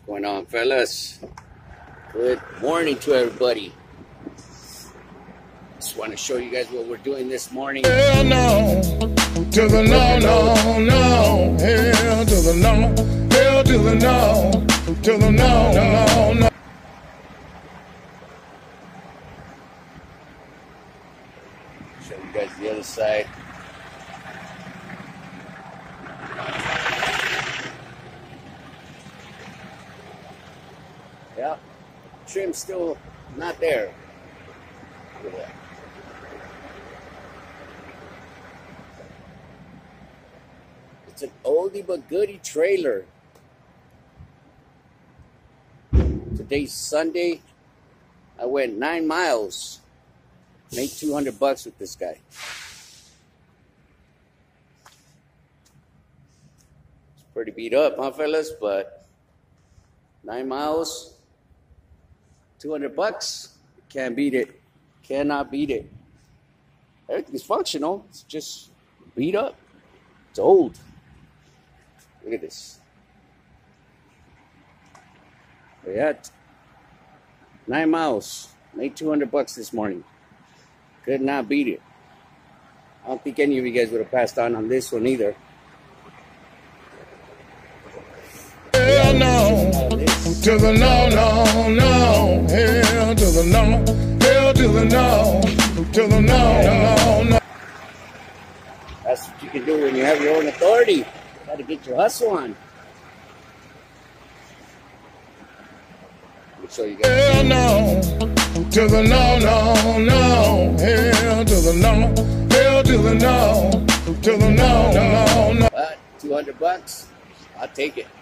Going on, fellas? Good morning to everybody. Just want to show you guys what we're doing this morning. Hell no, to the no, no, no. Hell to the no, hell to the no, to the no, no, no. Show you guys the other side. Yeah, trim's still not there. Look at that. It's an oldie but goodie trailer. Today's Sunday. I went 9 miles. Made $200 with this guy. It's pretty beat up, huh, fellas? But 9 miles. $200, can't beat it. Cannot beat it. Everything's functional. It's just beat up. It's old. Look at this. We're at 9 miles. Made $200 this morning. Could not beat it. I don't think any of you guys would have passed on this one either. Hell no, to the no, no, no. Hell to the no, hell to the no, to the no, no, no. That's what you can do when you have your own authority. Got to get your hustle on. Let me show you guys. Hell no, to the no, no, no. Hell to the no, hell to the no, to the no, no, no. But $200, I'll take it.